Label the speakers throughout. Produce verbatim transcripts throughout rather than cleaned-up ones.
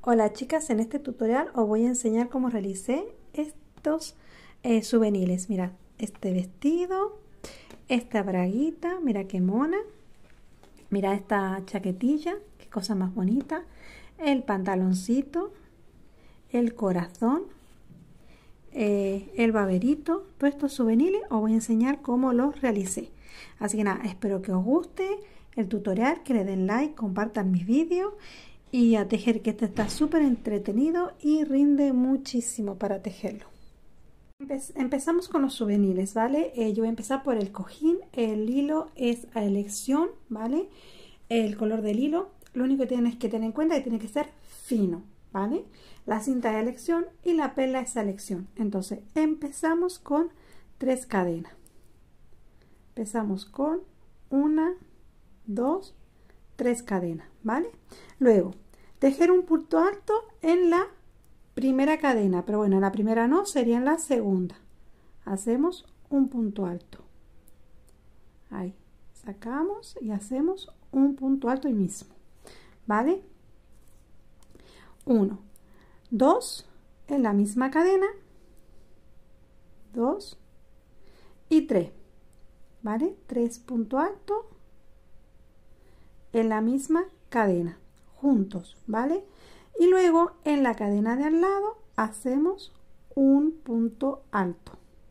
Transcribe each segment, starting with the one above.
Speaker 1: Hola chicas, en este tutorial os voy a enseñar cómo realicé estos eh, souvenirs. Mirad, este vestido, esta braguita, mira qué mona. Mira esta chaquetilla, qué cosa más bonita. El pantaloncito, el corazón, eh, el baberito. Todos estos souvenirs os voy a enseñar cómo los realicé. Así que nada, espero que os guste el tutorial, que le den like, compartan mis vídeos. Y a tejer, que este está súper entretenido y rinde muchísimo para tejerlo. Empe- empezamos con los souvenirs, ¿vale? Eh, yo voy a empezar por el cojín. El hilo es a elección, ¿vale? El color del hilo, lo único que tienes que tener en cuenta es que tiene que ser fino, ¿vale? La cinta es a elección y la perla es a elección. Entonces empezamos con tres cadenas. Empezamos con una, dos, tres cadenas, ¿vale? Luego tejer un punto alto en la primera cadena, pero bueno, en la primera no, sería en la segunda. Hacemos un punto alto. Ahí, sacamos y hacemos un punto alto ahí mismo, ¿vale? Uno, dos, en la misma cadena, dos y tres, ¿vale? Tres puntos altos en la misma cadena, juntos, ¿vale? Y luego en la cadena de al lado hacemos un punto alto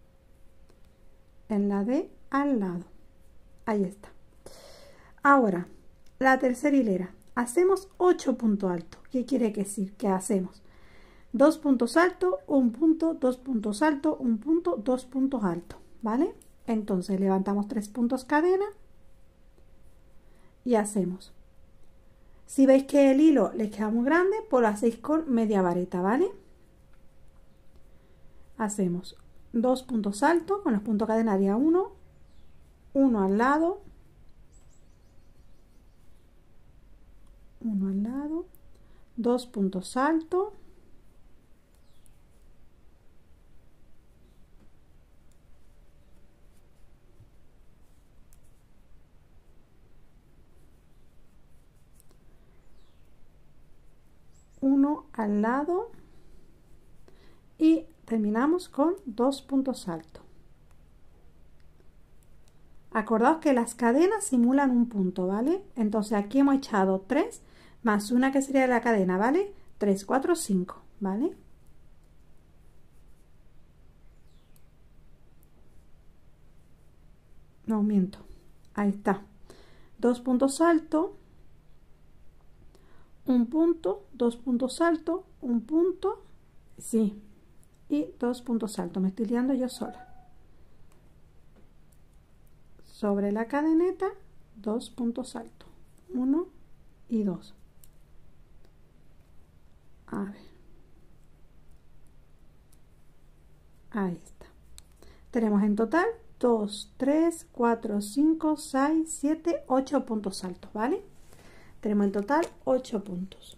Speaker 1: en la de al lado. Ahí está. Ahora la tercera hilera hacemos ocho puntos altos. ¿Qué quiere decir? Que hacemos dos puntos altos, un punto, dos puntos altos, un punto, dos puntos altos, ¿vale? Entonces levantamos tres puntos cadena y hacemos. Si veis que el hilo les queda muy grande, pues lo hacéis con media vareta, ¿vale? Hacemos dos puntos altos, con los puntos cadena haría uno, uno al lado, uno al lado, dos puntos altos, uno al lado y terminamos con dos puntos altos. Acordaos que las cadenas simulan un punto, ¿vale? Entonces aquí hemos echado tres más una que sería la cadena, ¿vale? tres, cuatro, cinco, ¿vale? No miento, ahí está. Dos puntos altos, un punto, dos puntos altos, un punto, sí, y dos puntos altos. Me estoy liando yo sola. Sobre la cadeneta, dos puntos altos, uno y dos. A ver, ahí está. Tenemos en total dos, tres, cuatro, cinco, seis, siete, ocho puntos altos, ¿vale? Tenemos en total ocho puntos.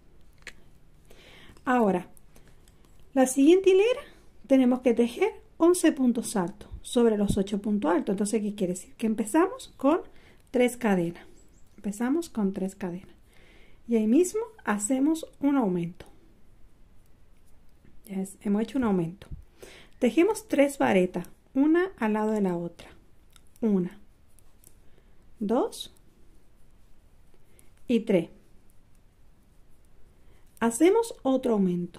Speaker 1: Ahora, la siguiente hilera tenemos que tejer once puntos altos sobre los ocho puntos altos. Entonces, ¿qué quiere decir? Que empezamos con tres cadenas. Empezamos con tres cadenas. Y ahí mismo hacemos un aumento. Ya es, hemos hecho un aumento. Tejemos tres varetas, una al lado de la otra. Una, dos y tres. Hacemos otro aumento.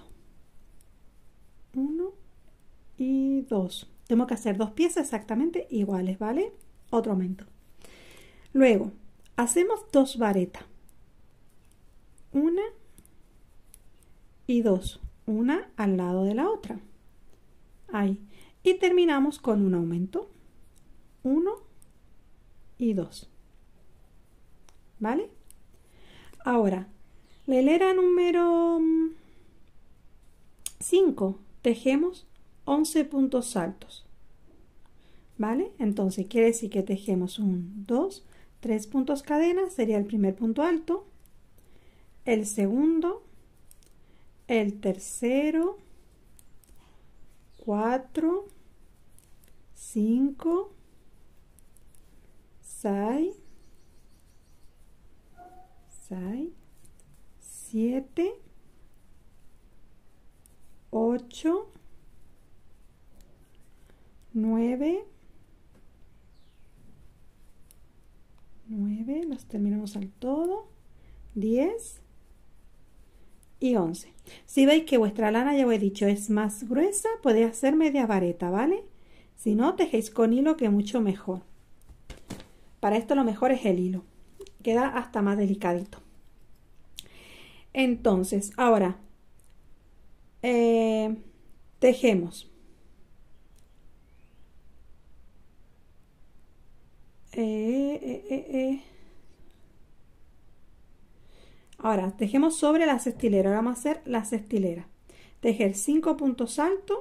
Speaker 1: Uno y dos. Tengo que hacer dos piezas exactamente iguales, ¿vale? Otro aumento. Luego, hacemos dos varetas. Una y dos. Una al lado de la otra. Ahí. Y terminamos con un aumento. Uno y dos. ¿Vale? Ahora, la hilera número cinco, tejemos once puntos altos, ¿vale? Entonces quiere decir que tejemos un, dos, tres puntos cadena, sería el primer punto alto, el segundo, el tercero, cuatro, cinco, seis, seis, siete, terminamos al todo, diez y once. Si veis que vuestra lana, ya os he dicho, es más gruesa, podéis hacer media vareta, ¿vale? Si no, tejéis con hilo, que mucho mejor. Para esto lo mejor es el hilo, queda hasta más delicadito. Entonces, ahora eh, tejemos. Eh, eh, eh, eh. Ahora tejemos sobre la cestilera. Ahora vamos a hacer la cestilera. Tejer cinco puntos altos.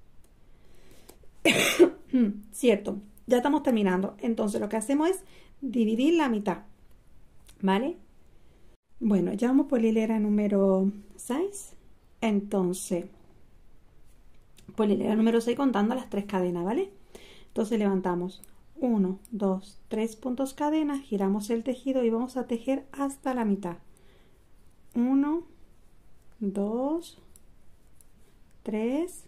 Speaker 1: Cierto, ya estamos terminando. Entonces lo que hacemos es dividir la mitad, ¿vale? Bueno, ya vamos por la hilera número seis. Entonces, por la hilera número seis contando las tres cadenas, ¿vale? Entonces levantamos uno, dos, tres puntos cadena, giramos el tejido y vamos a tejer hasta la mitad. uno, dos, tres,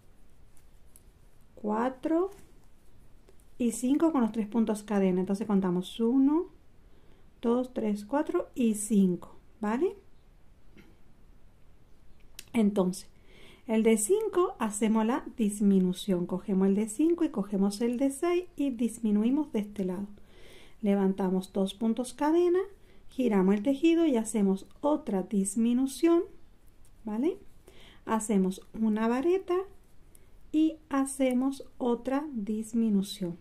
Speaker 1: cuatro y cinco con los tres puntos cadena. Entonces contamos uno, dos, tres, cuatro y cinco, ¿vale? Entonces, el de cinco hacemos la disminución. Cogemos el de cinco y cogemos el de seis y disminuimos de este lado. Levantamos dos puntos cadena, giramos el tejido y hacemos otra disminución, ¿vale? Hacemos una vareta y hacemos otra disminución.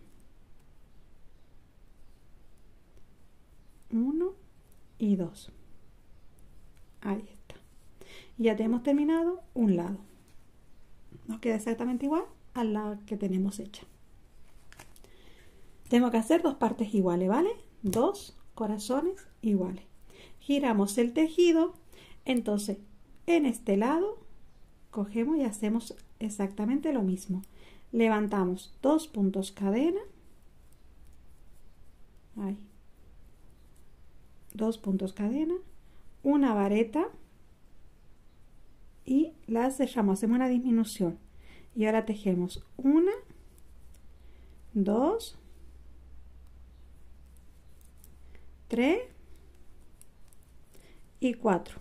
Speaker 1: Uno y dos. Ahí está. Y ya tenemos terminado un lado. Nos queda exactamente igual a la que tenemos hecha. Tengo que hacer dos partes iguales, ¿vale? Dos corazones iguales. Giramos el tejido. Entonces, en este lado, cogemos y hacemos exactamente lo mismo. Levantamos dos puntos cadena. Ahí. Dos puntos cadena. Una vareta. Y las cerramos, hacemos una disminución y ahora tejemos una, dos, tres y cuatro,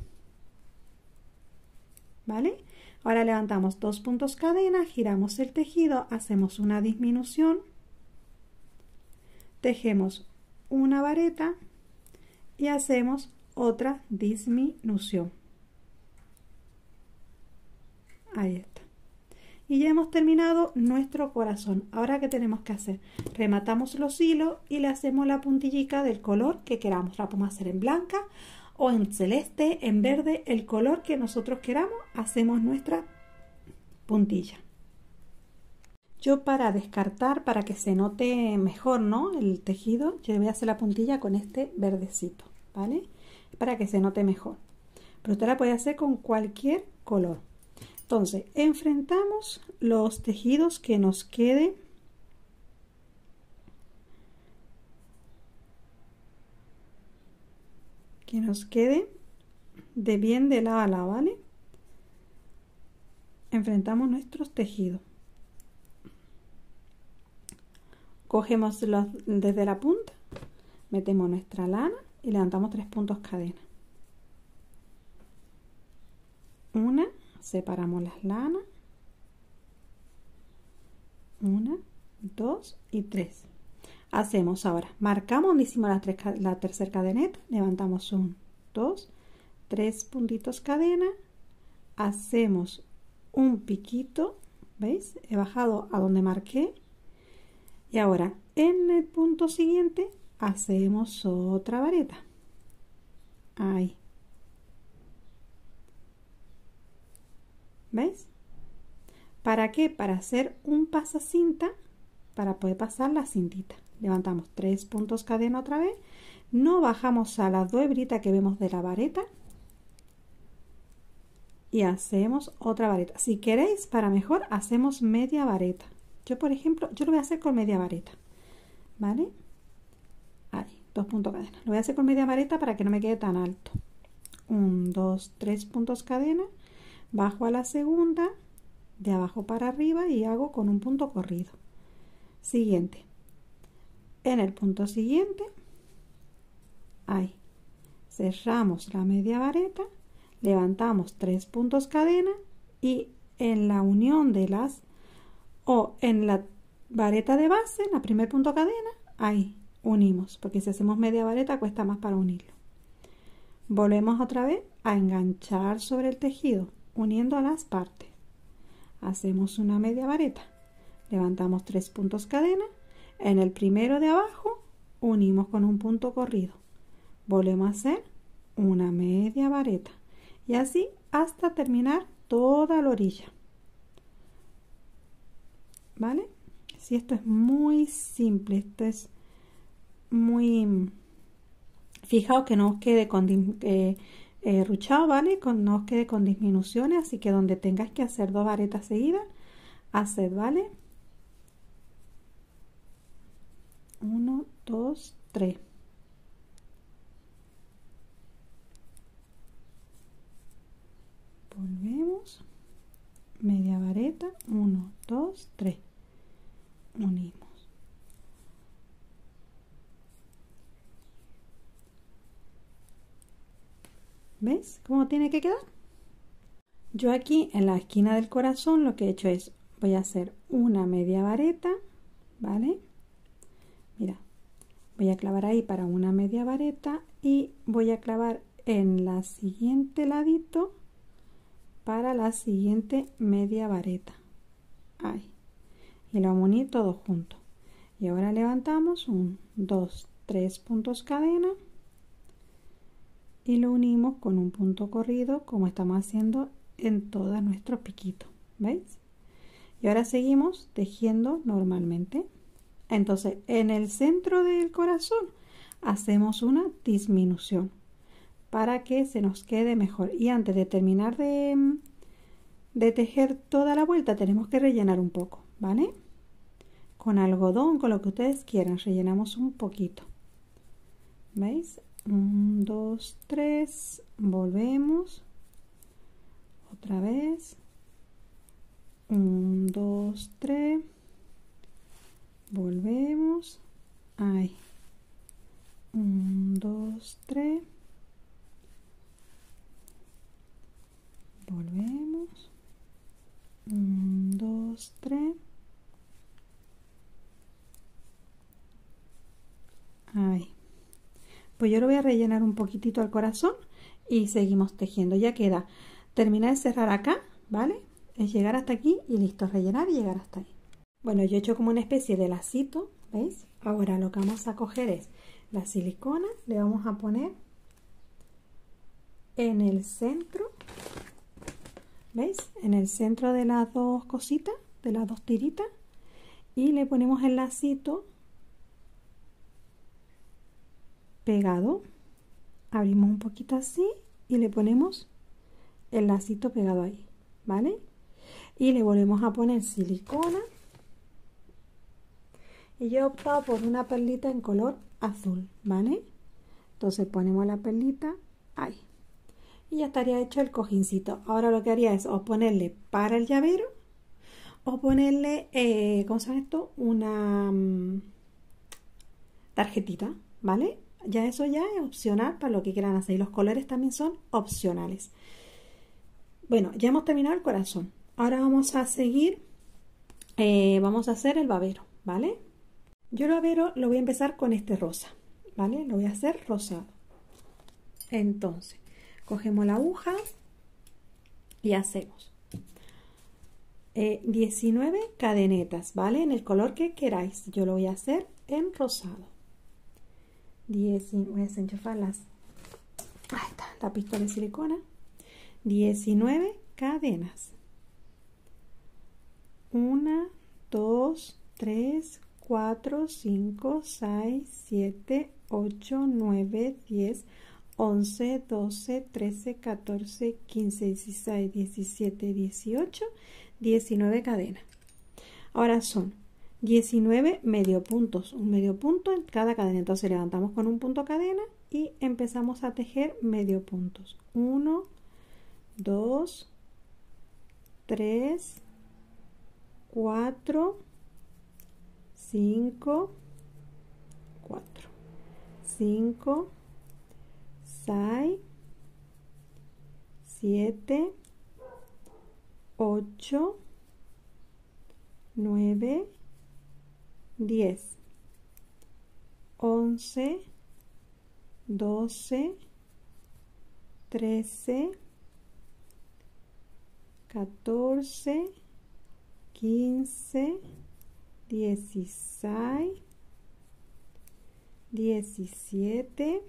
Speaker 1: ¿vale? Ahora levantamos dos puntos cadena, giramos el tejido, hacemos una disminución, tejemos una vareta y hacemos otra disminución. Ahí está. Y ya hemos terminado nuestro corazón. Ahora, ¿qué tenemos que hacer? Rematamos los hilos y le hacemos la puntillica del color que queramos. La podemos hacer en blanca o en celeste, en verde, el color que nosotros queramos. Hacemos nuestra puntilla. Yo, para descartar, para que se note mejor, ¿no?, el tejido, yo voy a hacer la puntilla con este verdecito, ¿vale? Para que se note mejor. Pero usted la puede hacer con cualquier color. Entonces, enfrentamos los tejidos que nos queden que nos queden de bien de lado a lado, ¿vale? Enfrentamos nuestros tejidos. Cogemos los, desde la punta, metemos nuestra lana y levantamos tres puntos cadena. Una. Separamos las lanas, una, dos y tres. Hacemos ahora, marcamos donde hicimos la, tres, la tercera cadeneta, levantamos un, dos, tres puntitos cadena, hacemos un piquito, ¿veis? He bajado a donde marqué y ahora en el punto siguiente hacemos otra vareta. Ahí. ¿Veis? ¿Para qué? Para hacer un pasacinta, para poder pasar la cintita. Levantamos tres puntos cadena otra vez, no bajamos a las dos hebritas que vemos de la vareta y hacemos otra vareta. Si queréis, para mejor, hacemos media vareta. Yo, por ejemplo, yo lo voy a hacer con media vareta, ¿vale? Ahí, dos puntos cadena. Lo voy a hacer con media vareta para que no me quede tan alto. Un, dos, tres puntos cadena. Bajo a la segunda, de abajo para arriba y hago con un punto corrido. Siguiente. En el punto siguiente ahí, cerramos la media vareta, levantamos tres puntos cadena y en la unión de las o en la vareta de base, en la primer punto cadena, ahí unimos, porque si hacemos media vareta cuesta más para unirlo. Volvemos otra vez a enganchar sobre el tejido, uniendo las partes. Hacemos una media vareta, levantamos tres puntos cadena, en el primero de abajo unimos con un punto corrido, volvemos a hacer una media vareta y así hasta terminar toda la orilla, ¿vale? Si esto es muy simple, esto es muy, fijaos que no os quede con eh, eh, ruchado, ¿vale? Con, no os quede con disminuciones, así que donde tengáis que hacer dos varetas seguidas, haced, ¿vale? Uno, dos, tres. Volvemos, media vareta, uno, dos, tres, unimos. ¿Ves cómo tiene que quedar? Yo aquí en la esquina del corazón lo que he hecho es, voy a hacer una media vareta, ¿vale? Mira, voy a clavar ahí para una media vareta y voy a clavar en la siguiente ladito para la siguiente media vareta. Ahí. Y lo vamos a unir todo junto. Y ahora levantamos un, dos, tres puntos cadena y lo unimos con un punto corrido como estamos haciendo en todos nuestros piquitos. ¿Veis? Y ahora seguimos tejiendo normalmente. Entonces, en el centro del corazón hacemos una disminución para que se nos quede mejor. Y antes de terminar de, de tejer toda la vuelta, tenemos que rellenar un poco, ¿vale? Con algodón, con lo que ustedes quieran, rellenamos un poquito. ¿Veis? Un, dos, tres, volvemos. Otra vez. Un, dos, tres. Volvemos. Ahí. Un, dos, tres. Volvemos. Un, dos, tres. Ahí. Pues yo lo voy a rellenar un poquitito al corazón y seguimos tejiendo. Ya queda terminar de cerrar acá, ¿vale? Es llegar hasta aquí y listo, rellenar y llegar hasta ahí. Bueno, yo he hecho como una especie de lacito, ¿veis? Ahora lo que vamos a coger es la silicona, le vamos a poner en el centro, ¿veis? En el centro de las dos cositas, de las dos tiritas, y le ponemos el lacito pegado. Abrimos un poquito así y le ponemos el lacito pegado ahí, ¿vale? Y le volvemos a poner silicona. Y yo he optado por una perlita en color azul, ¿vale? Entonces ponemos la perlita ahí. Y ya estaría hecho el cojincito. Ahora lo que haría es o ponerle para el llavero o ponerle, eh, ¿cómo se llama esto? Una um, tarjetita, ¿vale? Ya eso ya es opcional para lo que quieran hacer. Y los colores también son opcionales. Bueno, ya hemos terminado el corazón. Ahora vamos a seguir, eh, vamos a hacer el babero, ¿vale? Yo el babero lo voy a empezar con este rosa, ¿vale? Lo voy a hacer rosado. Entonces, cogemos la aguja y hacemos eh, diecinueve cadenetas, ¿vale? En el color que queráis. Yo lo voy a hacer en rosado. diecinueve, voy a desenchufar las, ahí está, la pistola de silicona. diecinueve cadenas. una, dos, tres, cuatro, cinco, seis, siete, ocho, nueve, diez, once, doce, trece, catorce, quince, dieciséis, diecisiete, dieciocho, diecinueve cadenas. Ahora son diecinueve medio puntos, un medio punto en cada cadena. Entonces levantamos con un punto cadena y empezamos a tejer medio puntos. uno, dos, tres, cuatro, cinco, cuatro, cinco, seis, siete, ocho, nueve, diez, once, doce, trece, catorce, quince, dieciséis, diecisiete,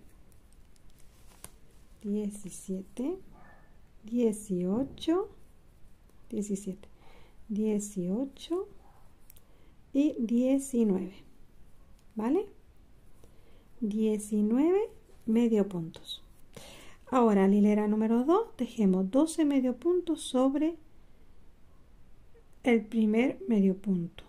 Speaker 1: diecisiete, dieciocho, diecisiete, dieciocho y diecinueve, ¿vale? diecinueve medio puntos. Ahora, en la hilera número dos, tejemos doce medio puntos sobre el primer medio punto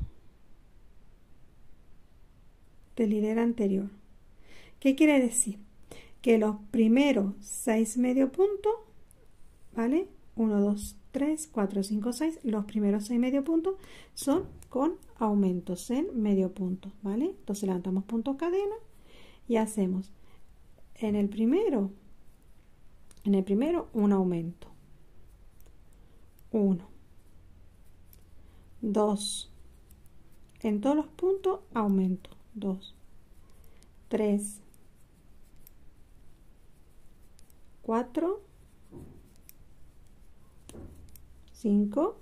Speaker 1: de la hilera anterior. ¿Qué quiere decir? Que los primeros seis medio puntos, ¿vale? uno, dos, tres, cuatro, cinco, seis, los primeros seis medio puntos son con aumentos en medio punto, ¿vale? Entonces levantamos puntos cadena y hacemos en el primero, en el primero un aumento, uno, dos, en todos los puntos aumento, dos, tres, cuatro, cinco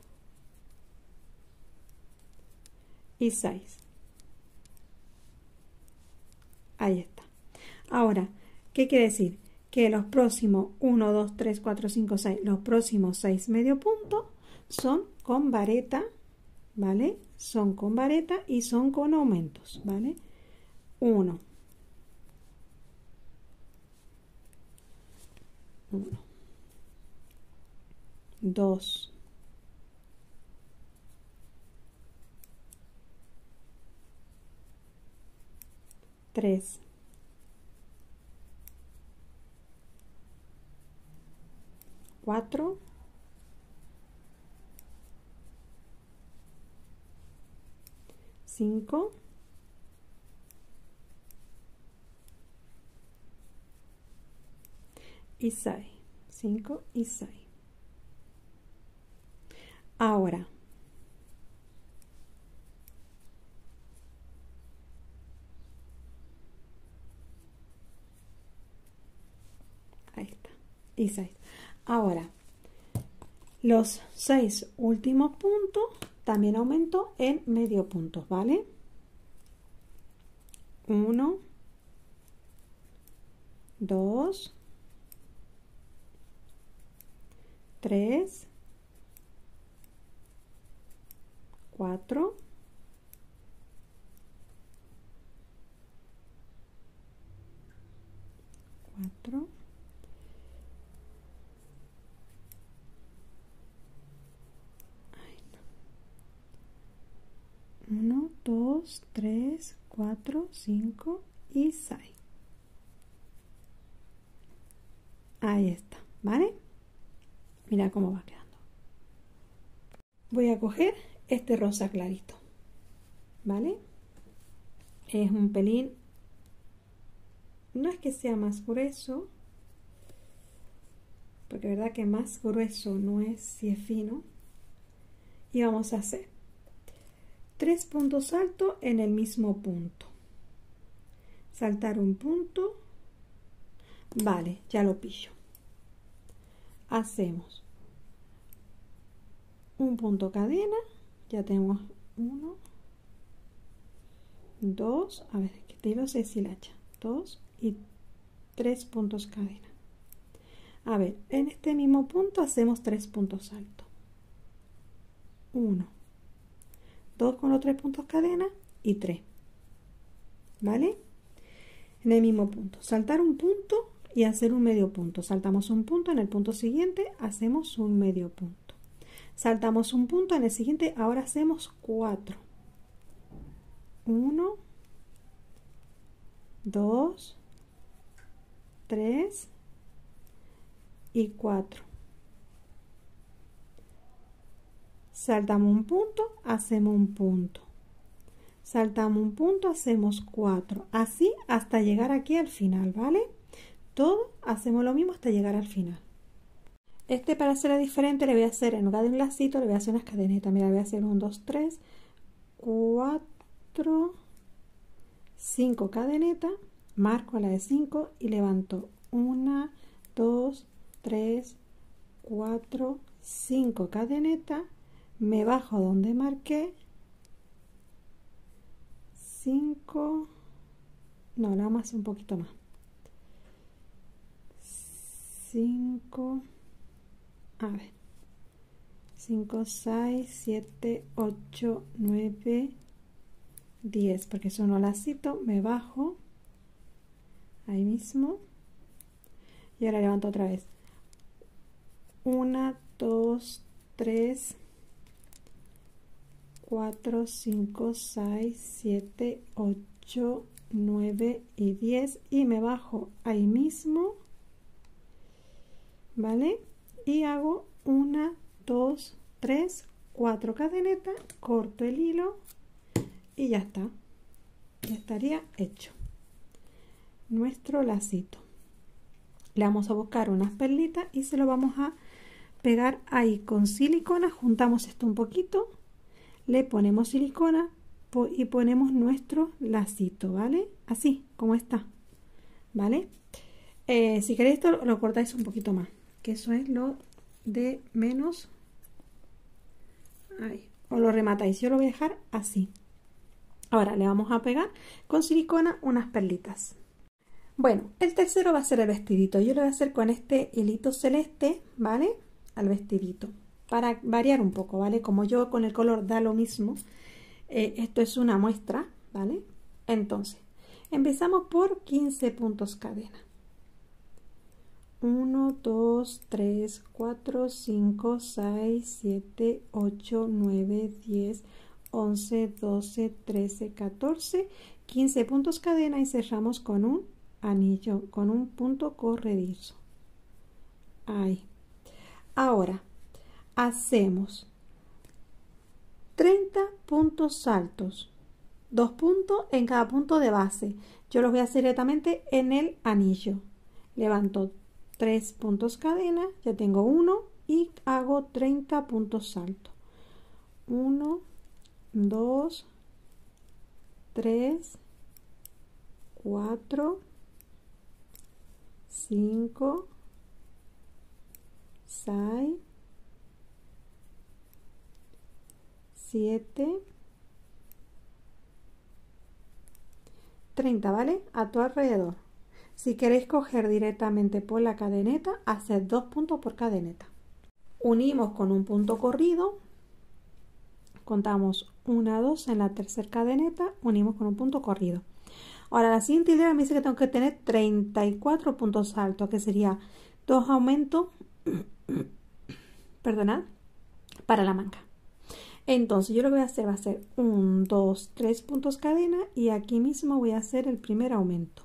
Speaker 1: y seis. Ahí está. Ahora, ¿qué quiere decir? Que los próximos uno, dos, tres, cuatro, cinco, seis, los próximos seis medio puntos son con vareta, ¿vale? Son con vareta y son con aumentos, ¿vale? uno, uno, dos, tres, cuatro, cinco y seis, cinco y seis. Ahora, ahí está, y seis. Ahora, los seis últimos puntos también aumento en medio punto, ¿vale? uno, dos, tres, cuatro, cuatro, uno, dos, tres, cuatro, cinco y seis. Ahí está, ¿vale? Mira cómo va quedando. Voy a coger este rosa clarito, ¿vale? Es un pelín, no es que sea más grueso, porque la verdad que más grueso no es si es fino. Y vamos a hacer tres puntos altos en el mismo punto, saltar un punto, vale, ya lo pillo. Hacemos un punto cadena, ya tenemos uno, dos, a ver, que te iba a hacer hilacha, dos y tres puntos cadena. A ver, en este mismo punto hacemos tres puntos altos, uno, dos con los tres puntos cadena y tres, ¿vale? En el mismo punto, saltar un punto y hacer un medio punto. Saltamos un punto, en el punto siguiente hacemos un medio punto. Saltamos un punto, en el siguiente ahora hacemos cuatro. uno, dos, tres y cuatro. Saltamos un punto, hacemos un punto. Saltamos un punto, hacemos cuatro. Así hasta llegar aquí al final, ¿vale? todo hacemos lo mismo hasta llegar al final. Este, para hacerlo diferente, le voy a hacer, en lugar de un lacito, le voy a hacer unas cadenetas. Mira, voy a hacer un, dos, tres, cuatro, cinco cadenetas, marco la de cinco y levanto una, dos, tres, cuatro, cinco cadenetas, me bajo donde marqué, cinco, no, la vamos a hacer un poquito más, cinco, a ver, cinco, seis, siete, ocho, nueve, diez, porque son un lacito, me bajo ahí mismo y ahora levanto otra vez, uno, dos, tres, cuatro, cinco, seis, siete, ocho, nueve y diez y me bajo ahí mismo, ¿vale? Y hago una, dos, tres, cuatro cadenetas, corto el hilo y ya está, ya estaría hecho nuestro lacito. Le vamos a buscar unas perlitas y se lo vamos a pegar ahí con silicona. Juntamos esto un poquito, le ponemos silicona y ponemos nuestro lacito, ¿vale? Así como está, ¿vale? Eh, si queréis esto lo cortáis un poquito más, que eso es lo de menos. Ahí, o lo rematáis. Yo lo voy a dejar así. Ahora le vamos a pegar con silicona unas perlitas. Bueno, el tercero va a ser el vestidito. Yo lo voy a hacer con este hilito celeste, ¿vale? Al vestidito, para variar un poco, ¿vale? Como yo con el color da lo mismo, eh, esto es una muestra, ¿vale? Entonces, empezamos por quince puntos cadena. uno, dos, tres, cuatro, cinco, seis, siete, ocho, nueve, diez, once, doce, trece, catorce, quince puntos cadena y cerramos con un anillo, con un punto corredizo. Ahí. Ahora hacemos treinta puntos altos, dos puntos en cada punto de base. Yo los voy a hacer directamente en el anillo. Levanto tres puntos cadena, ya tengo uno y hago treinta puntos altos. uno, dos, tres, cuatro, cinco, seis, siete, treinta, ¿vale? A tu alrededor. Si queréis coger directamente por la cadeneta, haced dos puntos por cadeneta. Unimos con un punto corrido, contamos una, dos en la tercera cadeneta, unimos con un punto corrido. Ahora la siguiente hilera me dice que tengo que tener treinta y cuatro puntos altos, que sería dos aumentos, perdonad, para la manga. Entonces yo lo que voy a hacer va a ser un, dos, tres puntos cadena y aquí mismo voy a hacer el primer aumento.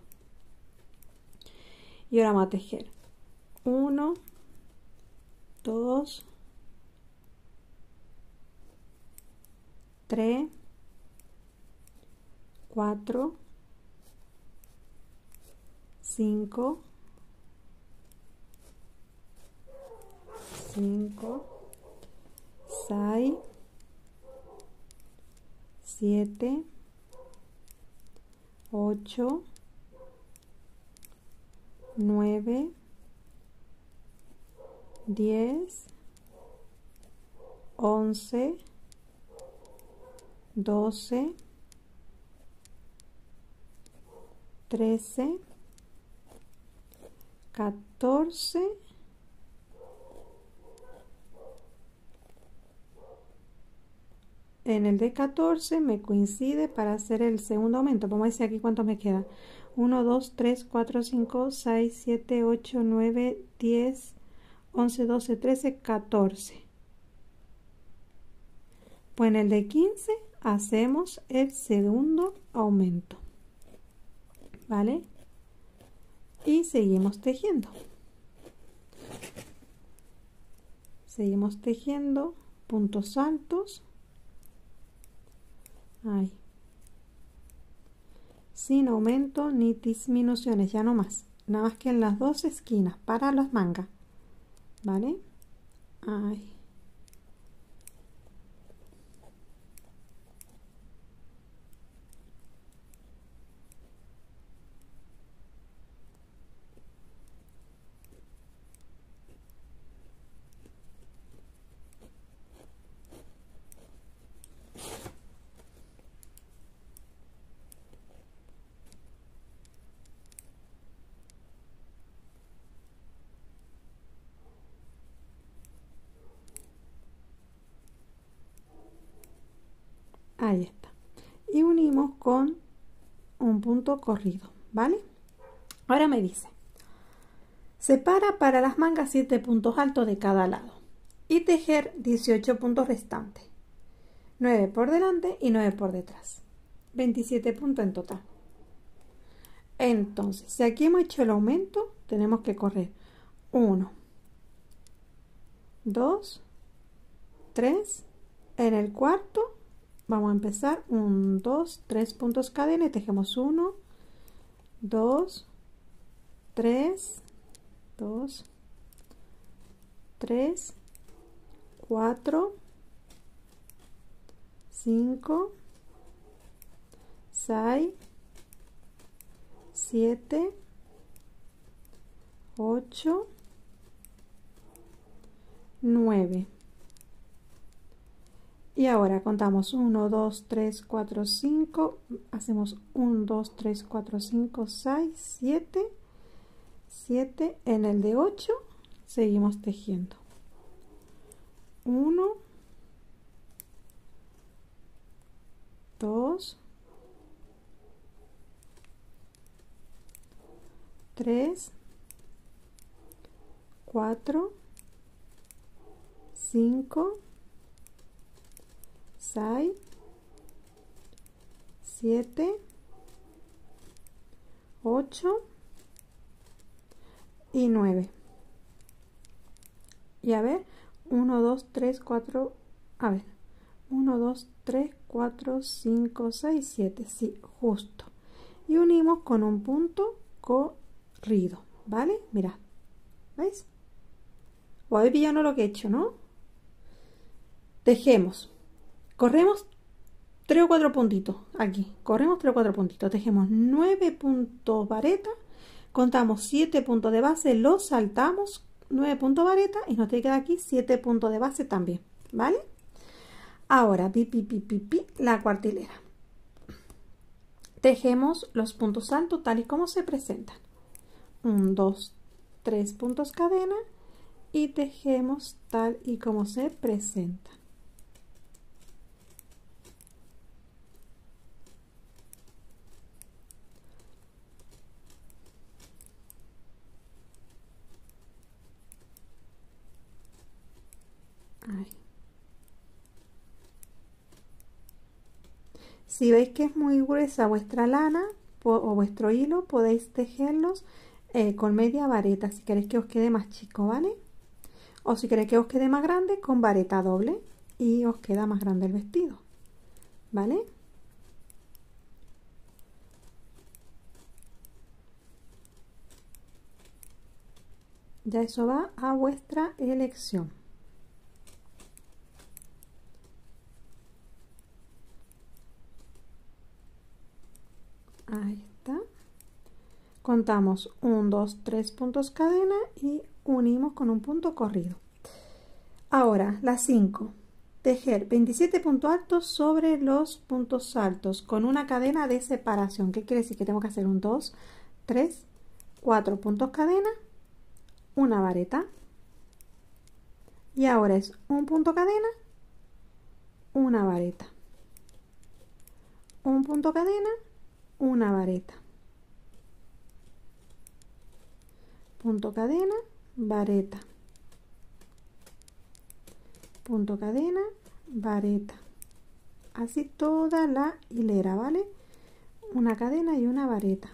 Speaker 1: Y ahora vamos a tejer uno, dos, tres, cuatro, cinco, cinco, seis, siete, ocho, nueve, diez, once, doce, trece, catorce, en el de catorce me coincide para hacer el segundo aumento. Vamos a decir aquí cuánto me queda. uno, dos, tres, cuatro, cinco, seis, siete, ocho, nueve, diez, once, doce, trece, catorce. Pues en el de quince hacemos el segundo aumento, ¿vale? Y seguimos tejiendo. Seguimos tejiendo puntos altos. Ahí. Sin aumento ni disminuciones, ya no más. nada más que en las dos esquinas para las mangas, ¿vale? Ahí. Ahí está. Y unimos con un punto corrido, ¿vale? Ahora me dice, separa para las mangas siete puntos altos de cada lado y tejer dieciocho puntos restantes, nueve por delante y nueve por detrás, veintisiete puntos en total. Entonces, si aquí hemos hecho el aumento, tenemos que correr uno, dos, tres, en el cuarto vamos a empezar un, dos, tres puntos cadena y tejemos uno, dos, tres, dos, tres, cuatro, cinco, seis, siete, ocho, nueve. Y ahora contamos uno, dos, tres, cuatro, cinco, hacemos uno, dos, tres, cuatro, cinco, seis, siete, siete, en el de ocho seguimos tejiendo. uno, dos, tres, cuatro, cinco, seis, siete, ocho y nueve. Y a ver, uno, dos, tres, cuatro, a ver, uno, dos, tres, cuatro, cinco, seis, siete, sí, justo. Y unimos con un punto corrido, ¿vale? Mirad, ¿veis? O habéis pillado lo que he hecho, ¿no? Tejemos, corremos tres o cuatro puntitos aquí, corremos tres o cuatro puntitos, tejemos nueve puntos vareta, contamos siete puntos de base, los saltamos, nueve puntos vareta y nos tiene que dar aquí siete puntos de base también, ¿vale? Ahora, pi, pi, pi, pi, pi, la cuartilera. Tejemos los puntos altos tal y como se presentan. Un, dos, tres puntos cadena y tejemos tal y como se presentan. Ahí. Si veis que es muy gruesa vuestra lana o vuestro hilo, podéis tejerlos eh, con media vareta si queréis que os quede más chico, ¿vale? O si queréis que os quede más grande, con vareta doble y os queda más grande el vestido, ¿vale? Ya eso va a vuestra elección. Ahí está. Contamos uno, dos, tres puntos cadena y unimos con un punto corrido. Ahora, la cinco. Tejer veintisiete puntos altos sobre los puntos altos con una cadena de separación. ¿Qué quiere decir? Que tengo que hacer un dos, tres, cuatro puntos cadena, una vareta. Y ahora es un punto cadena, una vareta. Un punto cadena, una vareta. Punto cadena, vareta. Punto cadena, vareta. Así toda la hilera, ¿vale? Una cadena y una vareta.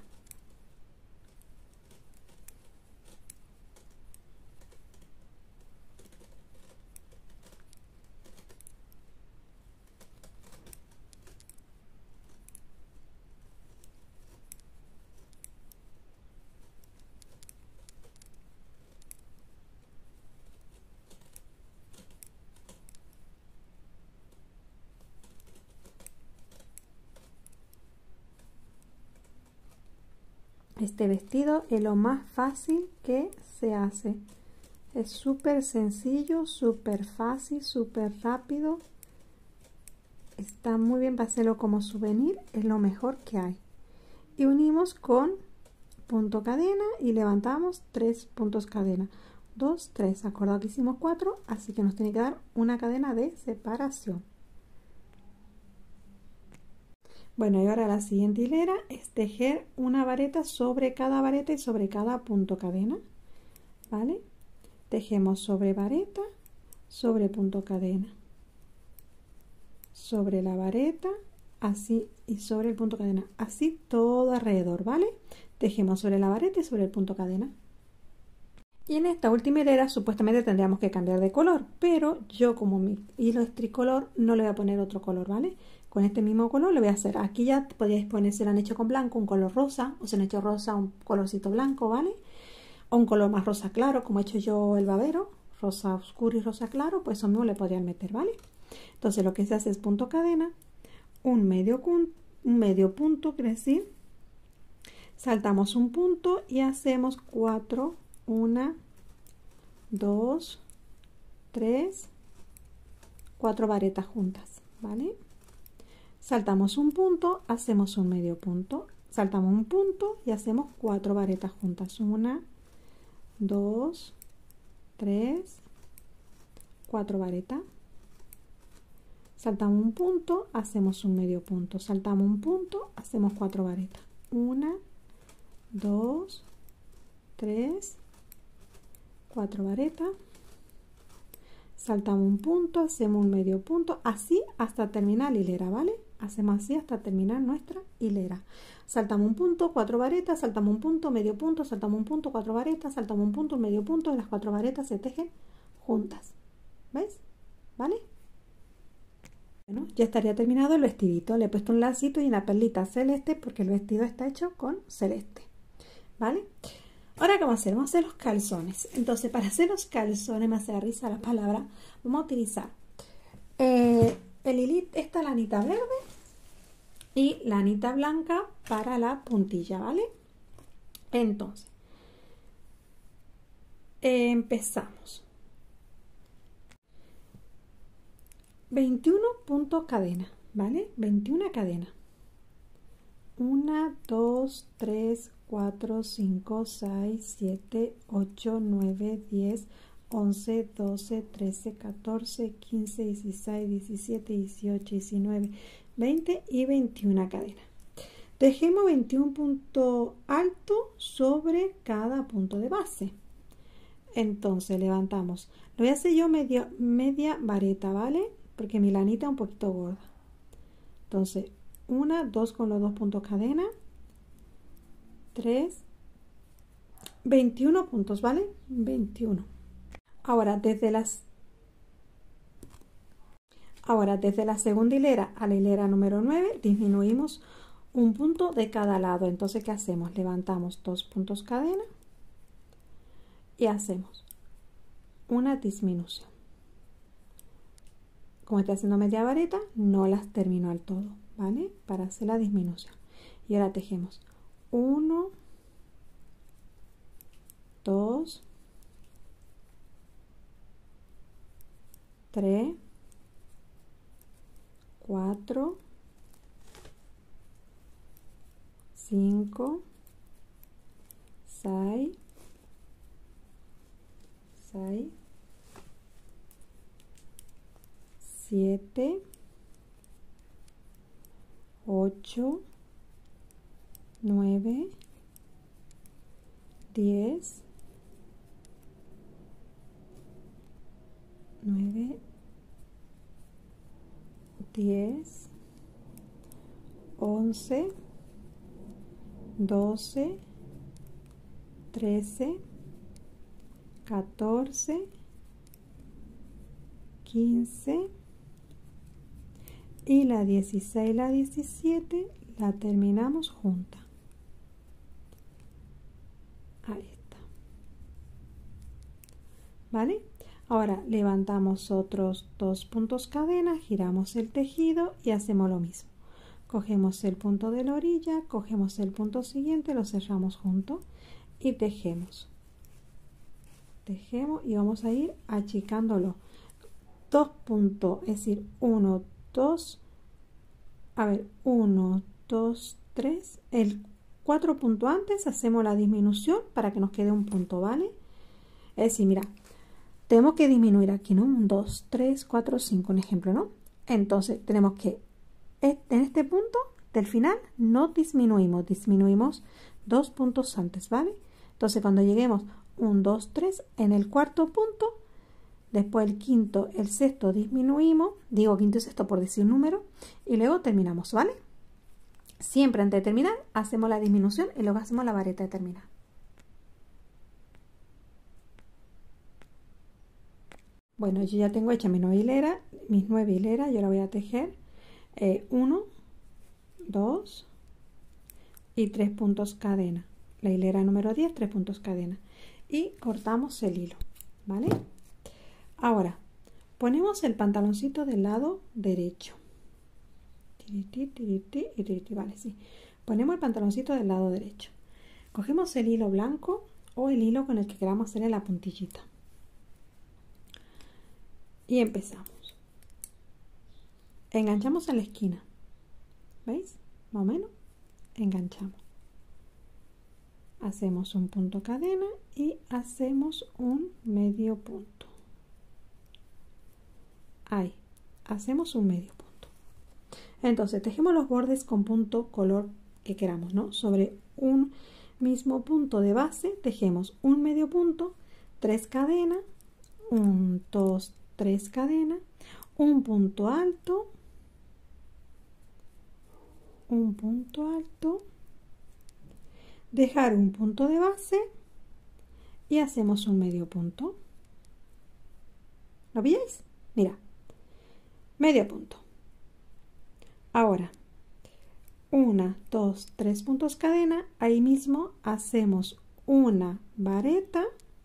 Speaker 1: Este vestido es lo más fácil que se hace. Es súper sencillo, súper fácil, súper rápido. Está muy bien para hacerlo como souvenir, es lo mejor que hay. Y unimos con punto cadena y levantamos tres puntos cadena. dos, tres, acordado que hicimos cuatro, así que nos tiene que dar una cadena de separación. Bueno, y ahora la siguiente hilera es tejer una vareta sobre cada vareta y sobre cada punto cadena, ¿vale? Tejemos sobre vareta, sobre punto cadena, sobre la vareta, así, y sobre el punto cadena, así todo alrededor, ¿vale? Tejemos sobre la vareta y sobre el punto cadena. Y en esta última hilera supuestamente tendríamos que cambiar de color, pero yo como mi hilo es tricolor no le voy a poner otro color, ¿vale? Con este mismo color le voy a hacer, aquí ya podéis poner, si lo han hecho con blanco, un color rosa, o si han hecho rosa, un colorcito blanco, ¿vale? O un color más rosa claro, como he hecho yo el babero, rosa oscuro y rosa claro, pues eso mismo le podrían meter, ¿vale? Entonces lo que se hace es punto cadena, un medio, un medio punto, quiere decir, saltamos un punto y hacemos cuatro, una, dos, tres, cuatro varetas juntas, ¿vale? Saltamos un punto, hacemos un medio punto, saltamos un punto y hacemos cuatro varetas juntas, una, dos, tres, cuatro varetas. Saltamos un punto, hacemos un medio punto, saltamos un punto, hacemos cuatro varetas, una, dos, tres, cuatro varetas, saltamos un punto, hacemos un medio punto, así hasta terminar la hilera, ¿vale? Hacemos así hasta terminar nuestra hilera. Saltamos un punto, cuatro varetas, saltamos un punto, medio punto, saltamos un punto, cuatro varetas, saltamos un punto, medio punto, y las cuatro varetas se tejen juntas, ¿veis? ¿Vale? Bueno, ya estaría terminado el vestidito. Le he puesto un lacito y una perlita celeste porque el vestido está hecho con celeste, ¿vale? Ahora, ¿qué vamos a hacer? Vamos a hacer los calzones. Entonces, para hacer los calzones, me hace risa la palabra, vamos a utilizar eh, el hilito, esta lanita verde y lanita blanca para la puntilla, ¿vale? Entonces, eh, empezamos. veintiuno puntos cadena, ¿vale? veintiuna cadenas. uno, dos, tres, cuatro, cinco, seis, siete, ocho, nueve, diez, once, doce, trece, catorce, quince, dieciséis, diecisiete, dieciocho, diecinueve, veinte y veintiuna cadenas. Tejemos veintiún puntos altos sobre cada punto de base. Entonces levantamos. Lo voy a hacer yo medio, media vareta, ¿vale? Porque mi lanita es un poquito gorda. Entonces, una, dos con los dos puntos cadena, tres, veintiuno puntos, ¿vale? veintiuno. Ahora, desde las Ahora, desde la segunda hilera a la hilera número nueve, disminuimos un punto de cada lado. Entonces, ¿qué hacemos? Levantamos dos puntos cadena y hacemos una disminución. Como estoy haciendo media vareta, no las termino al todo, ¿vale? Para hacer la disminución. Y ahora tejemos uno, dos, tres, cuatro, cinco, seis, seis, siete, ocho, nueve, diez, nueve, diez, once, doce, trece, catorce, quince y la dieciséis y la diecisiete la terminamos junta. Ahí está, ¿vale? Ahora levantamos otros dos puntos cadena, giramos el tejido y hacemos lo mismo. cogemos el punto de la orilla, cogemos el punto siguiente, lo cerramos junto y tejemos. Tejemos y vamos a ir achicándolo. Dos puntos, es decir, uno, dos, a ver, uno, dos, tres, el cuatro puntos antes hacemos la disminución para que nos quede un punto, ¿vale? Es decir, mira, tenemos que disminuir aquí, ¿no? Un, dos, tres, cuatro, cinco, un ejemplo, ¿no? Entonces tenemos que, en este punto del final, no disminuimos, disminuimos dos puntos antes, ¿vale? Entonces cuando lleguemos un, dos, tres, en el cuarto punto, después el quinto, el sexto disminuimos, digo quinto y sexto por decir un número, y luego terminamos, ¿vale? Siempre antes de terminar hacemos la disminución y luego hacemos la vareta de terminar. Bueno, yo ya tengo hecha mis nueve hileras, mis nueve hileras, yo la voy a tejer eh, uno, dos y tres puntos cadena. La hilera número diez, tres puntos cadena. Y cortamos el hilo, ¿vale? Ahora, ponemos el pantaloncito del lado derecho. Tiriti, tiriti, tiriti, vale, sí. Ponemos el pantaloncito del lado derecho. Cogemos el hilo blanco o el hilo con el que queramos hacerle la puntillita. Y empezamos. Enganchamos a la esquina. ¿Veis? Más o menos. Enganchamos. Hacemos un punto cadena y hacemos un medio punto. Ahí. Hacemos un medio punto. Entonces tejemos los bordes con punto color que queramos, ¿no? Sobre un mismo punto de base tejemos un medio punto, tres cadenas, un, dos, tres cadenas, un punto alto, un punto alto, dejar un punto de base y hacemos un medio punto. ¿Lo veis? Mira, medio punto. Ahora, una, dos, tres puntos cadena, ahí mismo hacemos una vareta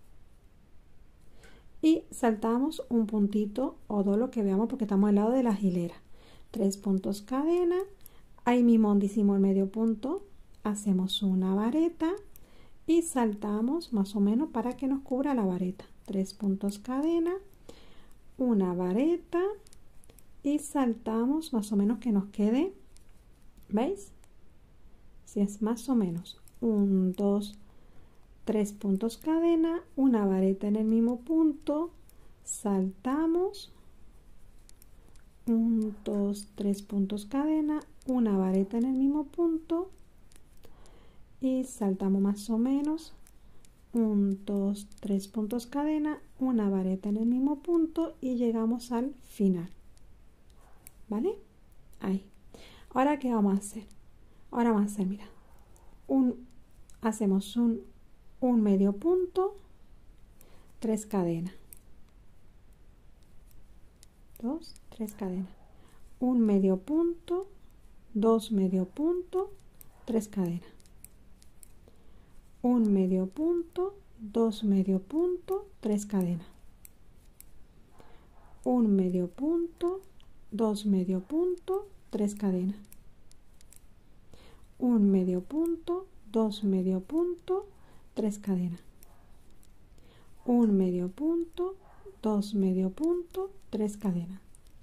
Speaker 1: y saltamos un puntito o dos, lo que veamos porque estamos al lado de la hilera. Tres puntos cadena, ahí mismo donde hicimos el medio punto, hacemos una vareta y saltamos más o menos para que nos cubra la vareta. Tres puntos cadena, una vareta y saltamos más o menos que nos quede, ¿veis? Si es más o menos un, dos, tres puntos cadena, una vareta en el mismo punto, saltamos, un, dos, tres puntos cadena, una vareta en el mismo punto y saltamos más o menos, un, dos, tres puntos cadena, una vareta en el mismo punto y llegamos al final. ¿Vale? Ahí. Ahora, ¿qué vamos a hacer? Ahora vamos a hacer, mira, un, hacemos un, un medio punto, tres cadenas, dos, tres cadenas, un medio punto, dos medio punto, tres cadenas, un medio punto, dos medio punto, tres cadenas, un medio punto, dos medio punto, tres cadenas, un medio punto, dos medio punto, tres cadenas, un medio punto, dos medio punto, tres cadenas,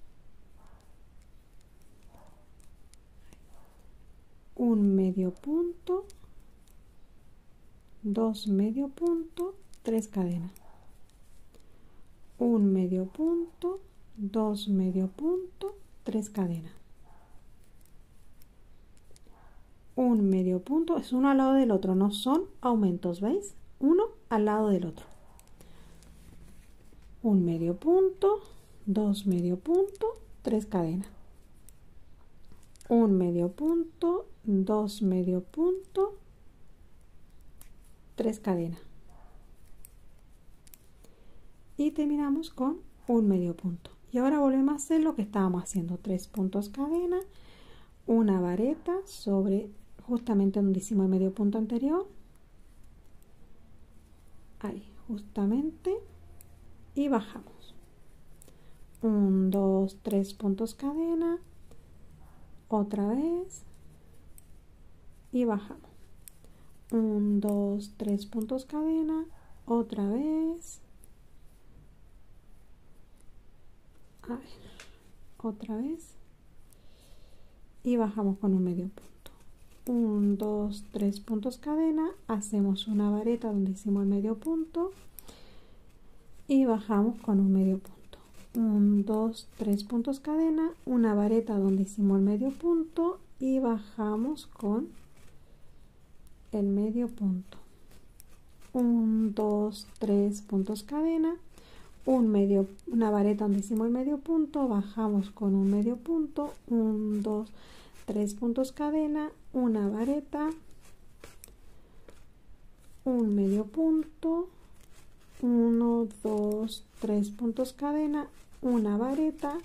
Speaker 1: un medio punto, dos medio punto, tres cadenas, un medio punto, dos medio punto, tres cadenas, un medio punto, es uno al lado del otro, no son aumentos, ¿veis? Uno al lado del otro, un medio punto, dos medio punto, tres cadenas, un medio punto, dos medio punto, tres cadenas y terminamos con un medio punto. Y ahora volvemos a hacer lo que estábamos haciendo, tres puntos cadena, una vareta sobre justamente donde hicimos el medio punto anterior, ahí justamente, y bajamos, un, dos, tres puntos cadena, otra vez y bajamos. Un, dos, tres puntos cadena, otra vez. A ver, otra vez. Y bajamos con un medio punto. Un, dos, tres puntos cadena, hacemos una vareta donde hicimos el medio punto y bajamos con un medio punto. Un, dos, tres puntos cadena, una vareta donde hicimos el medio punto y bajamos con el medio punto. Un, dos, tres puntos cadena, un medio, una vareta donde hicimos el medio punto, bajamos con un medio punto, un, dos, tres puntos cadena, una vareta, un medio punto, uno, dos, tres puntos cadena, una vareta,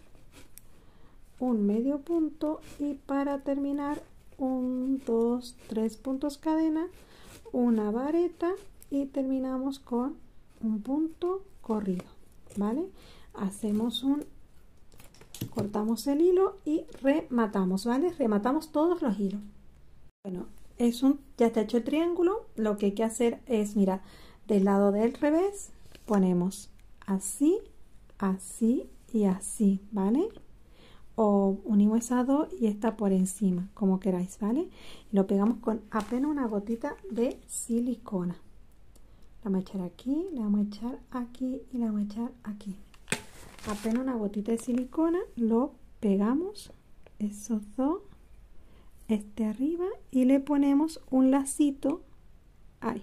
Speaker 1: un medio punto y para terminar un, dos, tres puntos cadena, una vareta y terminamos con un punto corrido, ¿vale? Hacemos un, cortamos el hilo y rematamos, ¿vale? Rematamos todos los hilos. Bueno, es un, ya está hecho el triángulo. Lo que hay que hacer es, mira, del lado del revés ponemos así, así y así, ¿vale? O unimos esas dos y esta por encima, como queráis, ¿vale? Y lo pegamos con apenas una gotita de silicona. La vamos a echar aquí, la vamos a echar aquí y la vamos a echar aquí. Apenas una gotita de silicona, lo pegamos, esos dos, este arriba, y le ponemos un lacito ahí,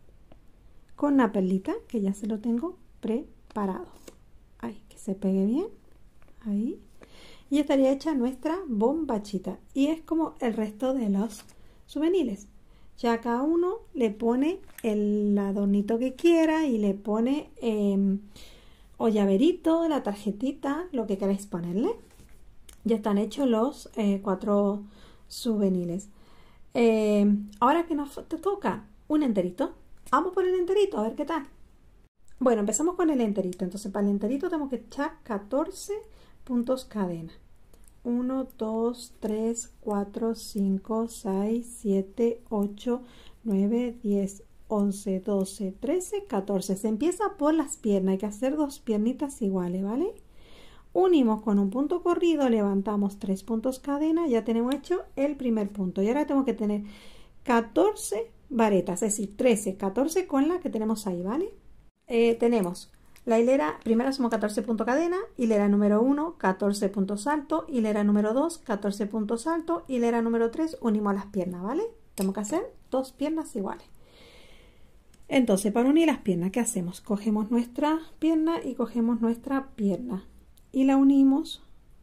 Speaker 1: con una perlita que ya se lo tengo preparado. Ahí, que se pegue bien, ahí. Y estaría hecha nuestra bombachita. Y es como el resto de los souvenirs. Ya cada uno le pone el adornito que quiera y le pone eh, o llaverito, la tarjetita, lo que queráis ponerle. Ya están hechos los eh, cuatro souvenirs. Eh, ahora que nos te toca un enterito. Vamos por el enterito, a ver qué tal. Bueno, empezamos con el enterito. Entonces para el enterito tenemos que echar catorce puntos cadena. uno, dos, tres, cuatro, cinco, seis, siete, ocho, nueve, diez, once, doce, trece, catorce. Se empieza por las piernas. Hay que hacer dos piernitas iguales, ¿vale? Unimos con un punto corrido, levantamos tres puntos cadena. Ya tenemos hecho el primer punto. Y ahora tenemos que tener catorce varetas, es decir, trece, catorce con la que tenemos ahí, ¿vale? Eh, tenemos la hilera, primero hacemos catorce puntos cadena, hilera número uno, catorce puntos altos, hilera número dos, catorce puntos altos, hilera número tres, unimos las piernas, ¿vale? Tenemos que hacer dos piernas iguales. Entonces, para unir las piernas, ¿qué hacemos? Cogemos nuestra pierna y cogemos nuestra pierna y la unimos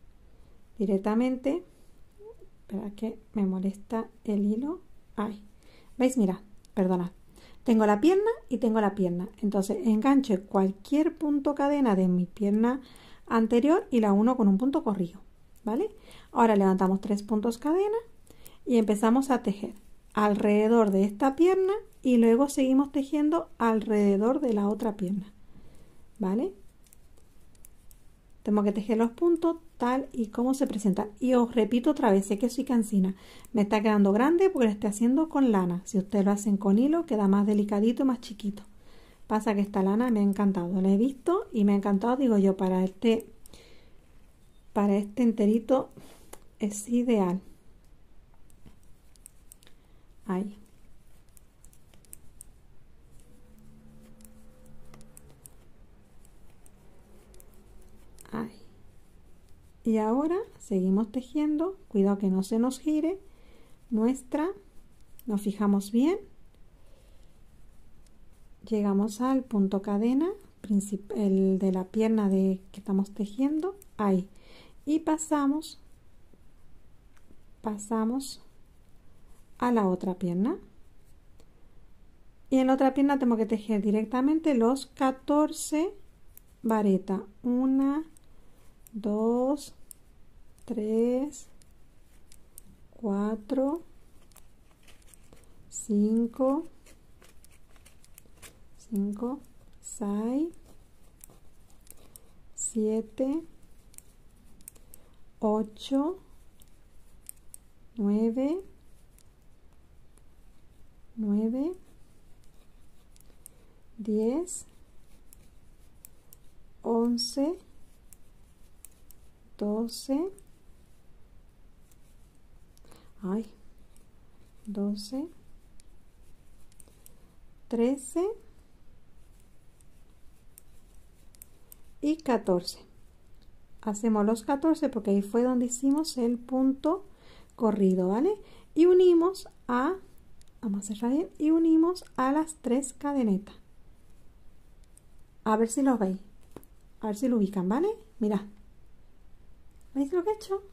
Speaker 1: directamente. Espera que me molesta el hilo. Ahí. ¿Veis? Mira, perdonad. Tengo la pierna y tengo la pierna. Entonces engancho cualquier punto cadena de mi pierna anterior y la uno con un punto corrido, ¿vale? Ahora levantamos tres puntos cadena y empezamos a tejer alrededor de esta pierna y luego seguimos tejiendo alrededor de la otra pierna, ¿vale? Tengo que tejer los puntos tal y como se presentan. Y os repito otra vez, sé que soy cansina. Me está quedando grande porque lo estoy haciendo con lana. Si ustedes lo hacen con hilo, queda más delicadito, más chiquito. Pasa que esta lana me ha encantado. La he visto y me ha encantado, digo yo, para este, para este enterito es ideal. Ahí. Ahí. Y ahora seguimos tejiendo, cuidado que no se nos gire nuestra, nos fijamos bien, llegamos al punto cadena, el de la pierna de que estamos tejiendo, ahí, y pasamos, pasamos a la otra pierna, y en la otra pierna tengo que tejer directamente los catorce varetas, una, dos, tres, cuatro, cinco, cinco, seis, siete, ocho, nueve, nueve, diez, once, doce, ay, doce, trece y catorce. Hacemos los catorce porque ahí fue donde hicimos el punto corrido, ¿vale? Y unimos a, vamos a cerrar bien, y unimos a las tres cadenetas. A ver si los veis, a ver si lo ubican, ¿vale? Mirad, ¿veis lo que he hecho?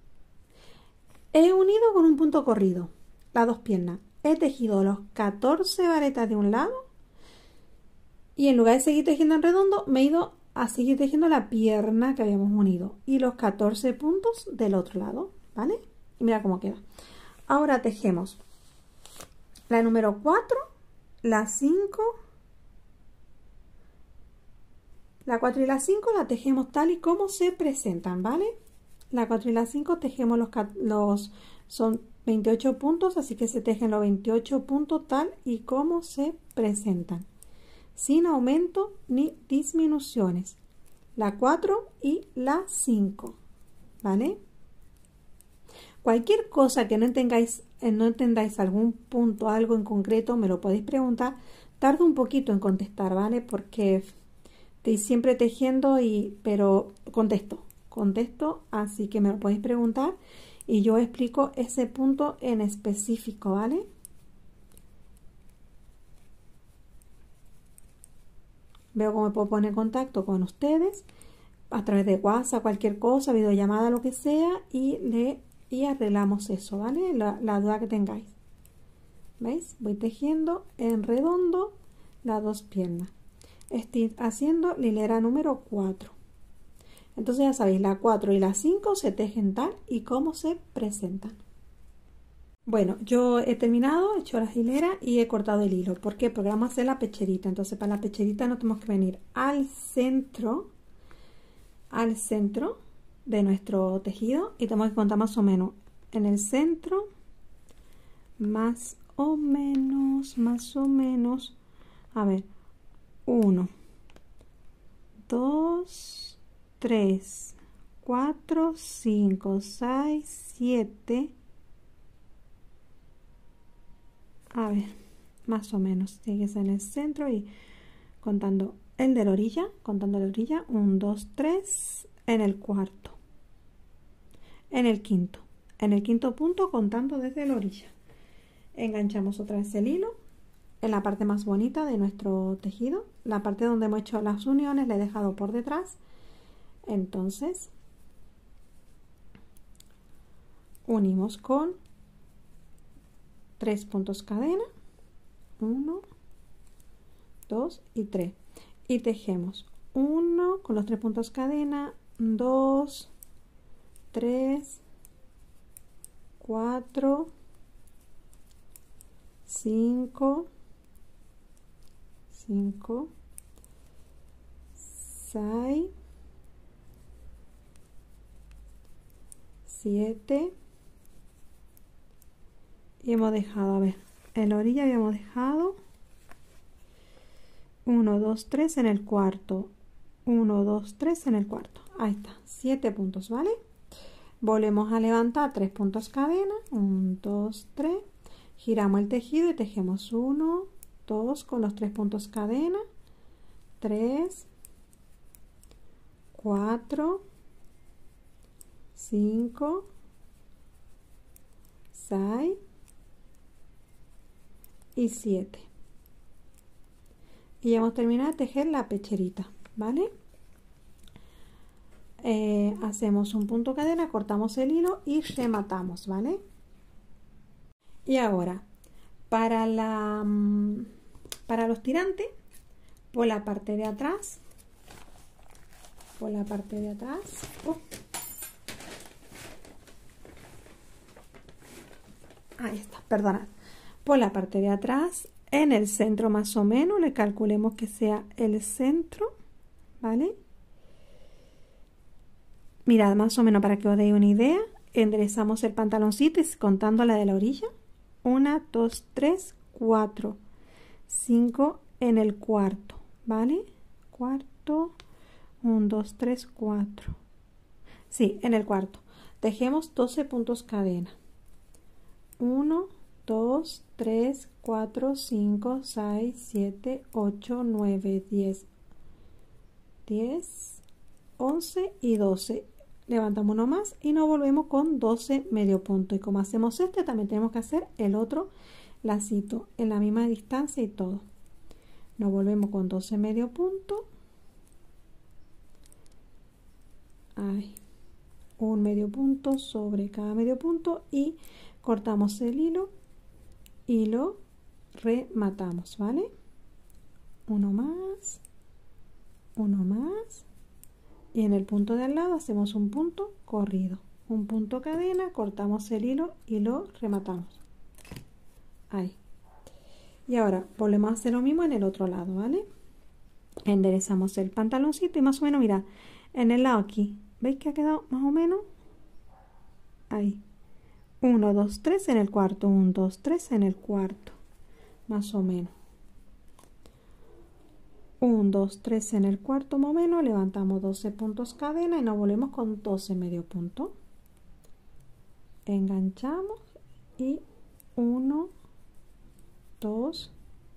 Speaker 1: He unido con un punto corrido las dos piernas. He tejido los catorce varetas de un lado y en lugar de seguir tejiendo en redondo me he ido a seguir tejiendo la pierna que habíamos unido y los catorce puntos del otro lado, ¿vale? Y mira cómo queda. Ahora tejemos la número cuatro, la cinco, la cuatro y la cinco la tejemos tal y como se presentan, ¿vale? La cuatro y la cinco tejemos los, los son veintiocho puntos, así que se tejen los veintiocho puntos tal y como se presentan, sin aumento ni disminuciones. La cuatro y la cinco, ¿vale? Cualquier cosa que no entendáis, no entendáis algún punto, algo en concreto, me lo podéis preguntar. Tardo un poquito en contestar, ¿vale? Porque estoy siempre tejiendo, y, pero contesto, contesto, así que me lo podéis preguntar y yo explico ese punto en específico, ¿vale? Veo cómo me puedo poner en contacto con ustedes a través de WhatsApp, cualquier cosa, videollamada, lo que sea, y le y arreglamos eso, ¿vale? La, la duda que tengáis. ¿Veis? Voy tejiendo en redondo las dos piernas. Estoy haciendo la hilera número cuatro. Entonces ya sabéis, la cuatro y la cinco se tejen tal y como se presentan. Bueno, yo he terminado, he hecho las hileras y he cortado el hilo. ¿Por qué? Porque vamos a hacer la pecherita. Entonces para la pecherita nos tenemos que venir al centro, al centro de nuestro tejido y tenemos que contar más o menos en el centro, más o menos, más o menos, a ver, uno, dos, tres, cuatro, cinco, seis, siete, a ver, más o menos, tiene que ser en el centro y contando el de la orilla, contando la orilla, uno, dos, tres, en el cuarto, en el quinto, en el quinto punto contando desde la orilla. Enganchamos otra vez el hilo en la parte más bonita de nuestro tejido, la parte donde hemos hecho las uniones la he dejado por detrás. Entonces unimos con tres puntos cadena, uno, dos y tres, y tejemos uno con los tres puntos cadena, dos, tres, cuatro, cinco, cinco, seis, siete, y hemos dejado, a ver, en la orilla habíamos dejado uno, dos, tres en el cuarto, uno, dos, tres en el cuarto, ahí está, siete puntos, ¿vale? Volvemos a levantar tres puntos cadena, uno, dos, tres, giramos el tejido y tejemos uno, dos con los tres puntos cadena, tres, cuatro, cinco, seis y siete. Y hemos terminado de tejer la pecherita, ¿vale? Eh, hacemos un punto cadena, cortamos el hilo y rematamos, ¿vale? Y ahora para la para los tirantes, por la parte de atrás, por la parte de atrás, oh. Ahí está, perdonad, por la parte de atrás, en el centro más o menos, le calculemos que sea el centro, ¿vale? Mirad, más o menos para que os deis una idea, enderezamos el pantaloncito y contando la de la orilla. Una, dos, tres, cuatro, cinco en el cuarto, ¿vale? Cuarto, uno, dos, tres, cuatro. Sí, en el cuarto. Tejemos doce puntos cadena. uno, dos, tres, cuatro, cinco, seis, siete, ocho, nueve, diez. diez, once y doce. Levantamos uno más y nos volvemos con doce medio punto. Y como hacemos este, también tenemos que hacer el otro lacito en la misma distancia y todo. Nos volvemos con doce medio punto. Ahí. Un medio punto sobre cada medio punto y cortamos el hilo y lo rematamos, ¿vale? Uno más, uno más. Y en el punto de al lado hacemos un punto corrido, un punto cadena, cortamos el hilo y lo rematamos. Ahí. Y ahora volvemos a hacer lo mismo en el otro lado, ¿vale? Enderezamos el pantaloncito y más o menos, mira, en el lado aquí, ¿veis que ha quedado más o menos? Ahí. uno, dos, tres en el cuarto, uno, dos, tres en el cuarto, más o menos. uno, dos, tres en el cuarto más o menos, levantamos doce puntos cadena y nos volvemos con doce medio punto. Enganchamos y uno, dos,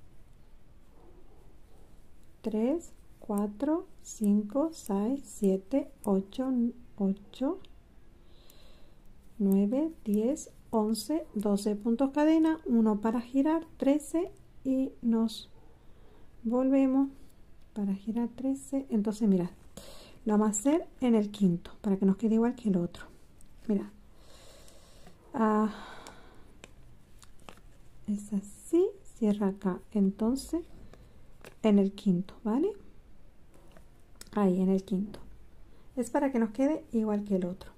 Speaker 1: tres, cuatro, cinco, seis, siete, ocho, ocho, nueve, diez, once, doce puntos cadena, uno para girar, trece y nos volvemos para girar trece. Entonces mira, lo vamos a hacer en el quinto para que nos quede igual que el otro. Mira, ah, es así, cierra acá, entonces en el quinto, ¿vale? Ahí en el quinto es para que nos quede igual que el otro.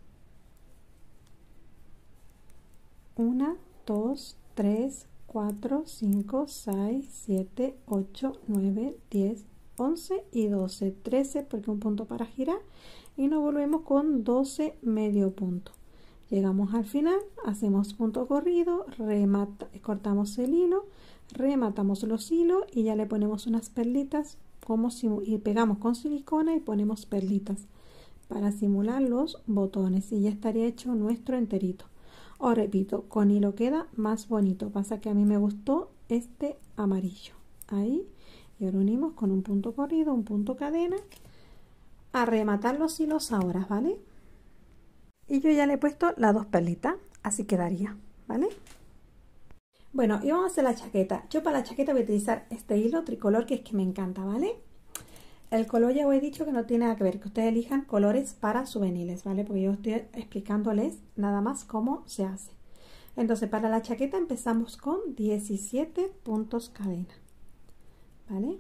Speaker 1: Una, dos, tres, cuatro, cinco, seis, siete, ocho, nueve, diez, once y doce, trece porque un punto para girar y nos volvemos con doce medio punto. Llegamos al final, hacemos punto corrido, remata, cortamos el hilo, rematamos los hilos y ya le ponemos unas perlitas como y pegamos con silicona y ponemos perlitas para simular los botones y ya estaría hecho nuestro enterito. Os repito, con hilo queda más bonito, pasa que a mí me gustó este amarillo. Ahí. Y ahora unimos con un punto corrido, un punto cadena, a rematar los hilos ahora, ¿vale? Y yo ya le he puesto las dos perlitas, así quedaría, ¿vale? Bueno, y vamos a hacer la chaqueta. Yo para la chaqueta voy a utilizar este hilo tricolor que es que me encanta, ¿vale? El color ya os he dicho que no tiene nada que ver, que ustedes elijan colores para souvenirs, ¿vale? Porque yo estoy explicándoles nada más cómo se hace. Entonces, para la chaqueta empezamos con diecisiete puntos cadena. ¿Vale?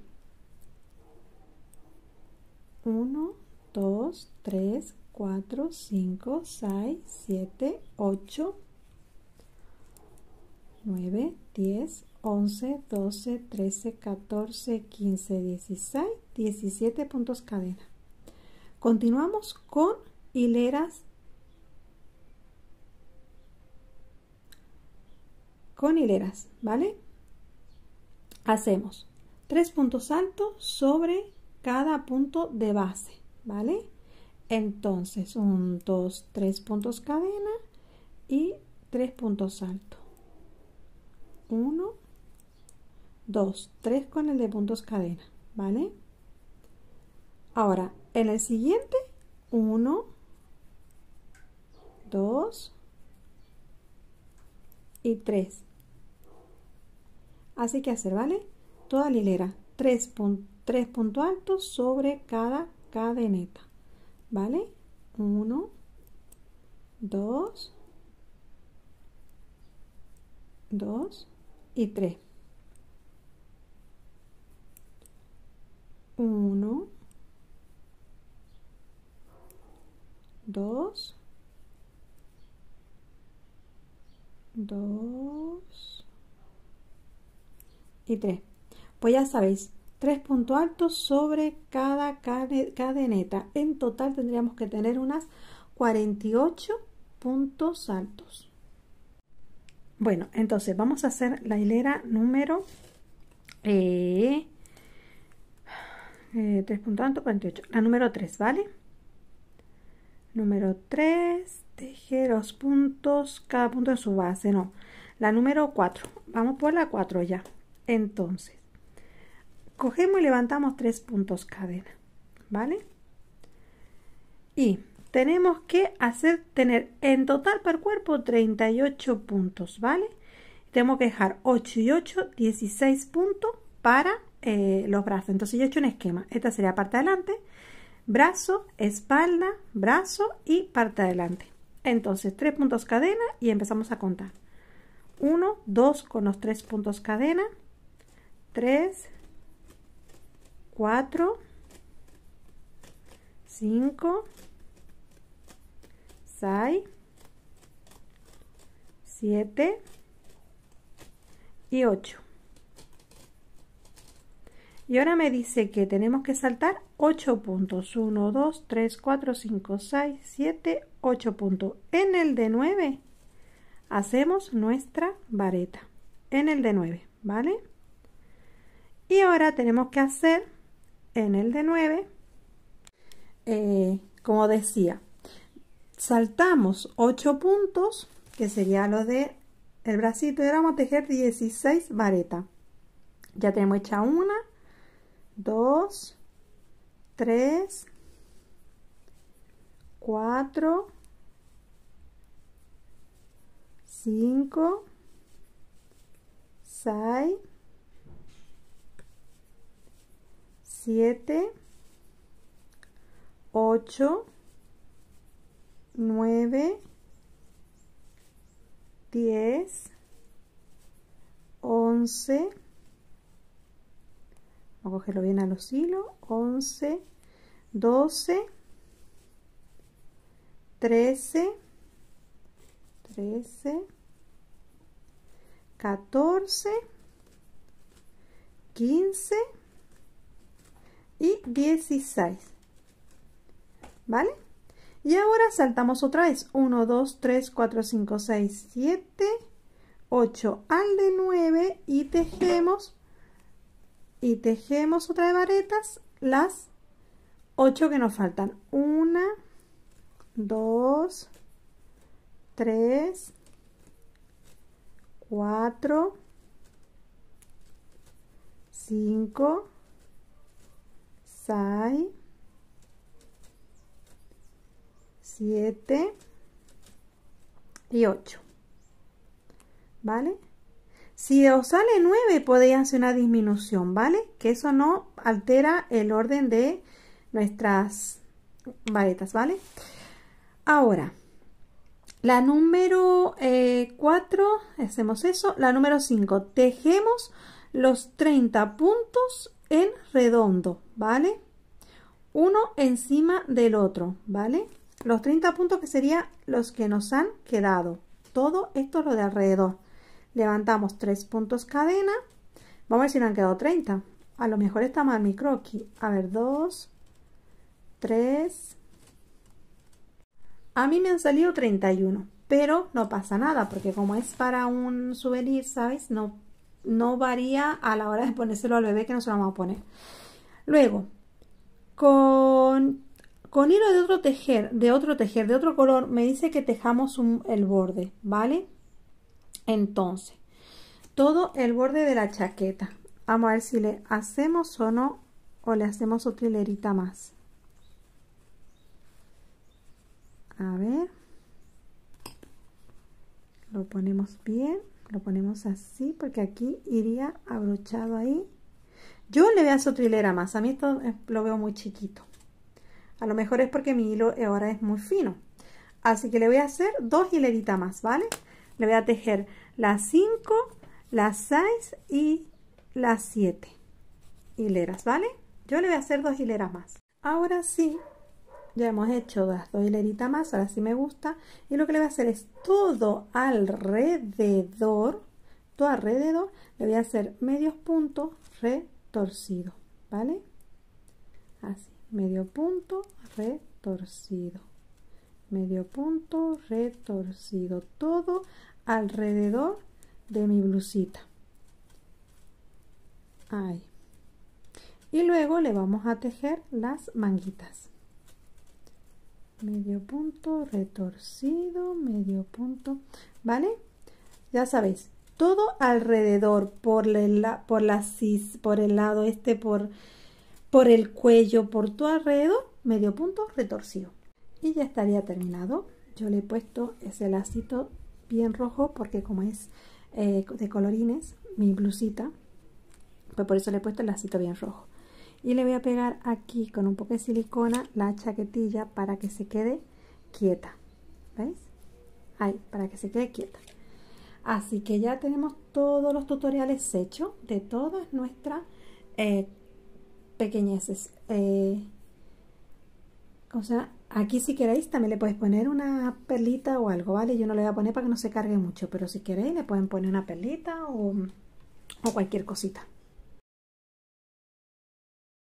Speaker 1: uno, dos, tres, cuatro, cinco, seis, siete, ocho, nueve, diez, once, doce, trece, catorce, quince, dieciséis, diecisiete puntos cadena. Continuamos con hileras, con hileras, ¿vale? Hacemos tres puntos altos sobre cada punto de base, ¿vale? Entonces, un, dos, tres puntos cadena y tres puntos altos. uno, dos, tres con el de puntos cadena, ¿vale? Ahora, en el siguiente, uno, dos y tres. Así que hacer, ¿vale? Toda la hilera, tres, pun tres puntos altos sobre cada cadeneta, ¿vale? uno, dos, dos y tres. uno, dos, dos y tres. Pues ya sabéis, tres puntos altos sobre cada cadeneta. En total tendríamos que tener unas cuarenta y ocho puntos altos. Bueno, entonces vamos a hacer la hilera número eh, eh, tres puntos altos, cuarenta y ocho, la número tres, ¿vale? Número tres, tejer los puntos, cada punto en su base, no. La número cuatro, vamos por la cuatro ya. Entonces, cogemos y levantamos tres puntos cadena, ¿vale? Y tenemos que hacer, tener en total para el cuerpo treinta y ocho puntos, ¿vale? Tenemos que dejar ocho y ocho, dieciséis puntos para eh, los brazos. Entonces yo he hecho un esquema. Esta sería parte de adelante, brazo, espalda, brazo y parte de adelante. Entonces tres puntos cadena y empezamos a contar. uno, dos con los tres puntos cadena, tres, cuatro, cinco, seis, siete y ocho. Y ahora me dice que tenemos que saltar ocho puntos. uno, dos, tres, cuatro, cinco, seis, siete, ocho puntos. En el de nueve hacemos nuestra vareta. En el de nueve, ¿vale? Y ahora tenemos que hacer en el de nueve, eh, como decía, saltamos ocho puntos, que sería lo de el bracito, y ahora vamos a tejer dieciséis varetas. Ya tenemos hecha una, dos, tres, cuatro, cinco, seis, siete, ocho, nueve, diez, once, vamos a cogerlo bien a los hilos, once, doce, trece, trece, catorce, quince y dieciséis, ¿vale? Y ahora saltamos otra vez, uno, dos, tres, cuatro, cinco, seis, siete, ocho al de nueve y tejemos y tejemos otra de varetas las ocho que nos faltan. una, dos, tres, cuatro, cinco, seis, siete y ocho, ¿vale? Si os sale nueve podéis hacer una disminución, ¿vale? Que eso no altera el orden de nuestras varetas, ¿vale? Ahora, la número cuatro, hacemos eso. La número cinco, tejemos los treinta puntos en redondo, ¿vale? Uno encima del otro, ¿vale? Los treinta puntos que serían los que nos han quedado. Todo esto es lo de alrededor. Levantamos tres puntos cadena. Vamos a ver si nos han quedado treinta. A lo mejor está mal mi croquis. A ver, dos, tres. A mí me han salido treinta y uno. Pero no pasa nada, porque como es para un souvenir, ¿sabes? No, no varía a la hora de ponérselo al bebé, que no se lo vamos a poner. Luego, con... Con hilo de otro tejer, de otro tejer, de otro color, me dice que tejamos un, el borde, ¿vale? Entonces, todo el borde de la chaqueta. Vamos a ver si le hacemos o no, o le hacemos otra hilerita más. A ver. Lo ponemos bien, lo ponemos así, porque aquí iría abrochado ahí. Yo le voy a hacer otra hilera más, a mí esto lo veo muy chiquito. A lo mejor es porque mi hilo ahora es muy fino. Así que le voy a hacer dos hileritas más, ¿vale? Le voy a tejer las cinco, las seis y las siete hileras, ¿vale? Yo le voy a hacer dos hileras más. Ahora sí, ya hemos hecho las dos hileritas más, ahora sí me gusta. Y lo que le voy a hacer es todo alrededor, todo alrededor, le voy a hacer medios puntos retorcidos, ¿vale? Así. Medio punto retorcido, medio punto retorcido, todo alrededor de mi blusita. Ahí. Y luego le vamos a tejer las manguitas. Medio punto retorcido, medio punto, ¿vale? Ya sabéis, todo alrededor, por el, por la cis, por el lado este, por, por el cuello, por todo alrededor, medio punto retorcido. Y ya estaría terminado. Yo le he puesto ese lacito bien rojo porque como es eh, de colorines, mi blusita, pues por eso le he puesto el lacito bien rojo. Y le voy a pegar aquí con un poco de silicona la chaquetilla para que se quede quieta. ¿Veis? Ahí, para que se quede quieta. Así que ya tenemos todos los tutoriales hechos de todas nuestras eh, pequeñeces. Eh, o sea, aquí si queréis también le podéis poner una perlita o algo, ¿vale? Yo no le voy a poner para que no se cargue mucho, pero si queréis le pueden poner una perlita o, o cualquier cosita.